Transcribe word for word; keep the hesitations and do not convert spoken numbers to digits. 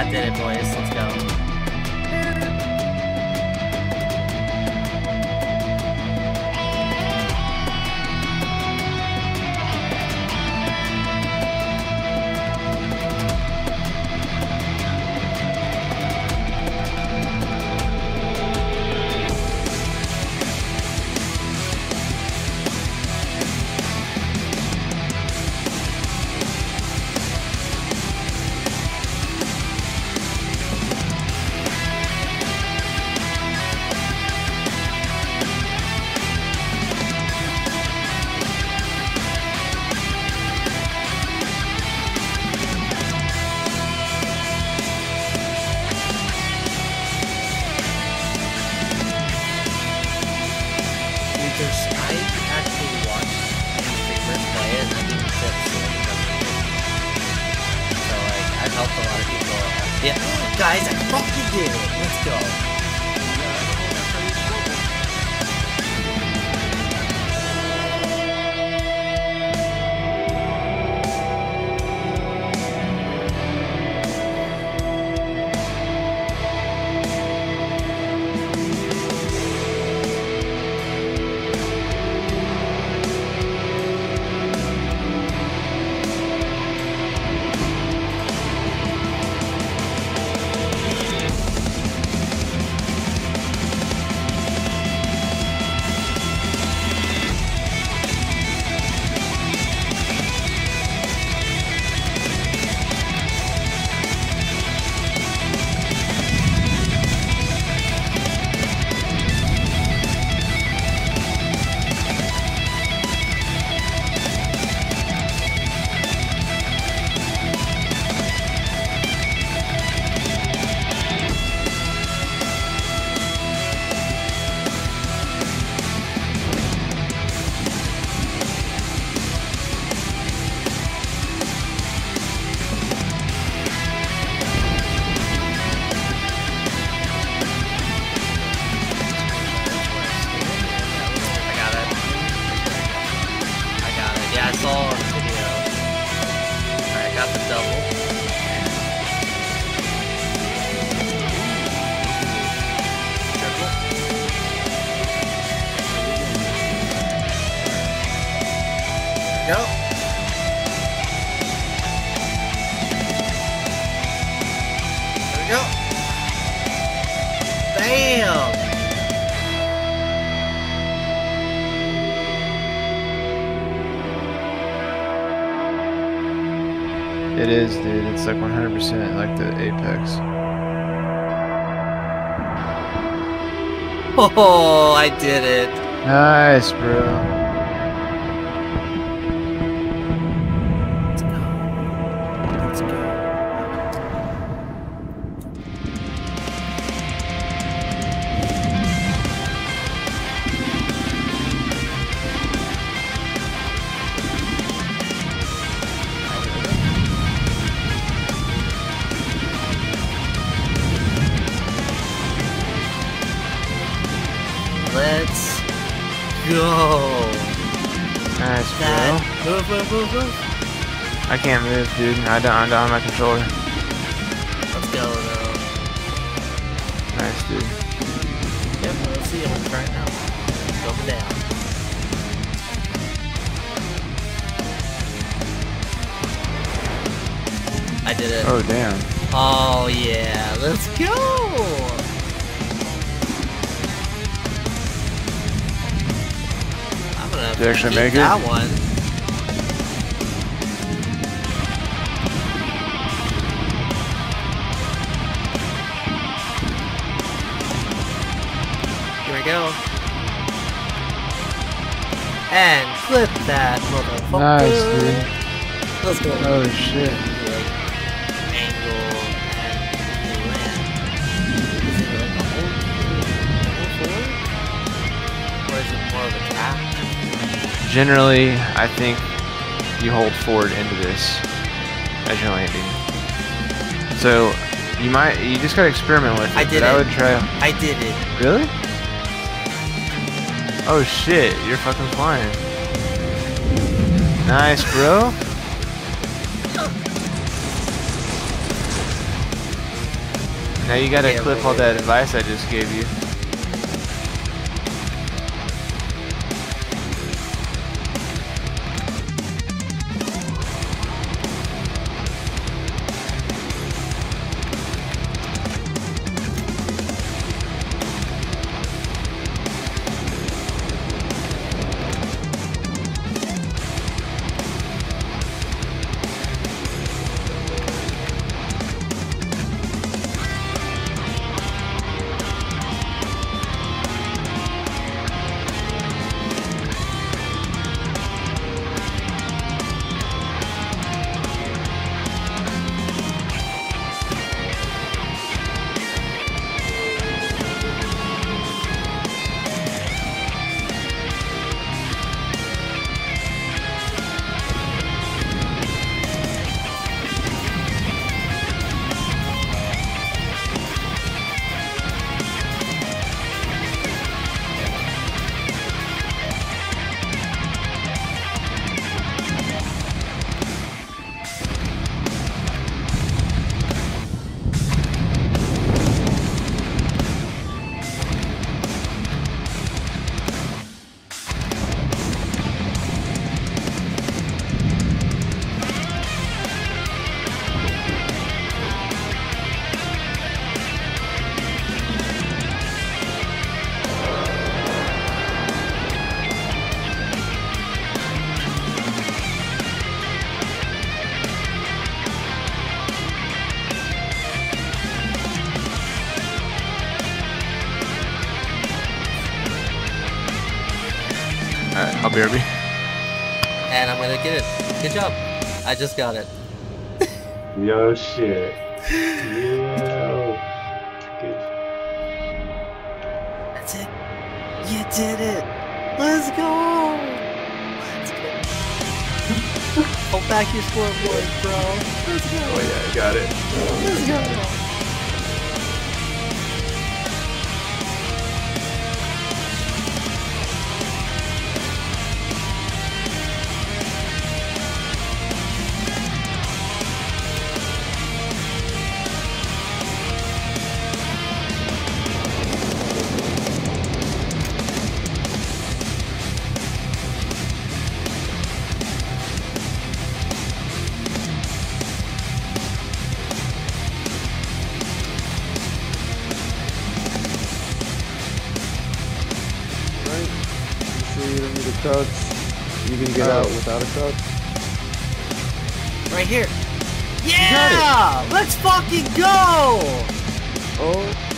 I did it, boys. Let's go. Helped a lot of people. Yeah, guys, I fucking did it. Let's go. Yeah, I saw on the video. Alright, I got the double. Triple. Go. There we go. Bam! It is, dude. It's like one hundred percent like the Apex. Oh, I did it. Nice, bro. Let's go. Let's go. Let's go. Nice, bro. That. Move, move, move, move. I can't move, dude. I don't, I don't have my controller. Let's go, though. Nice, dude. Yep, let's see him right now. Going down. I did it. Oh, damn. Oh, yeah. Let's go. Did you actually make it? That one. Here we go. And flip that motherfucker. Nice, dude. Let's go. Oh, shit. Like, angle and land. Is it like a whole, whole forward? Or is it more of a tap? Generally, I think you hold forward into this as you're landing. So you might, you just gotta experiment with it. I did but it. I would try. I did it. Really? Oh shit! You're fucking flying. Nice, bro. Now you gotta Yeah, clip wait, all wait, that wait. advice I just gave you. Alright, I'll B R B. And I'm gonna get it. Good job. I just got it. Yo, shit. Yo. Good. That's it. You did it. Let's go. Let's go. Hold back your scoreboard, bro. Let's go. Oh, yeah, I got it. Let's go. You don't need a crouch. You can get Oh. out without a crouch. Right here. Yeah! Let's fucking go! Oh.